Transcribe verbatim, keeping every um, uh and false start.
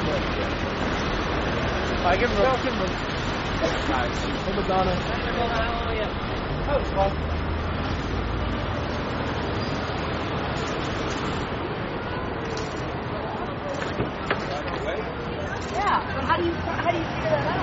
I give him a give him a nice. Oh, Madonna. That was fun. Yeah, but how do you how do you figure that out?